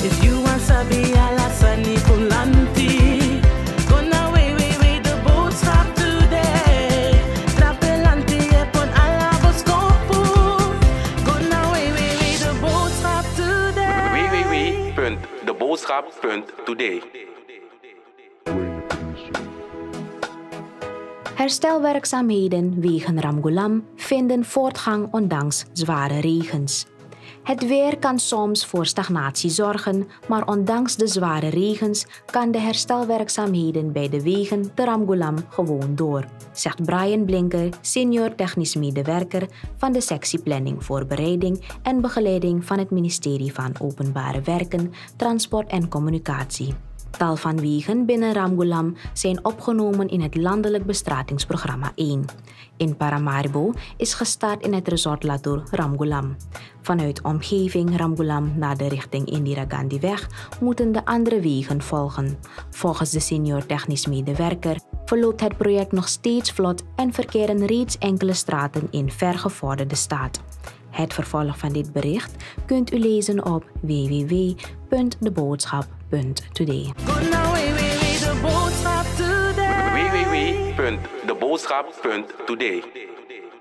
If you want sabi alasani kulanti, gonna way the boodschap today. Trapelanti epon alaboskopu, gonna way the boodschap today. www.deboodschap.today. Herstelwerkzaamheden wegen Ramgoolam vinden voortgang ondanks zware regens. Het weer kan soms voor stagnatie zorgen, maar ondanks de zware regens kan de herstelwerkzaamheden bij de wegen te Ramgoolam gewoon door, zegt Brian Blinker, senior technisch medewerker van de sectie Planning, Voorbereiding en Begeleiding van het ministerie van Openbare Werken, Transport en Communicatie. Tal van wegen binnen Ramgoolam zijn opgenomen in het landelijk bestratingsprogramma 1. In Paramaribo is gestart in het resort Latour Ramgoolam. Vanuit omgeving Ramgoolam naar de richting Indira Gandhiweg moeten de andere wegen volgen. Volgens de senior technisch medewerker verloopt het project nog steeds vlot en verkeren reeds enkele straten in vergevorderde staat. Het vervolg van dit bericht kunt u lezen op www.deboodschap.today. www.deboodschap.today.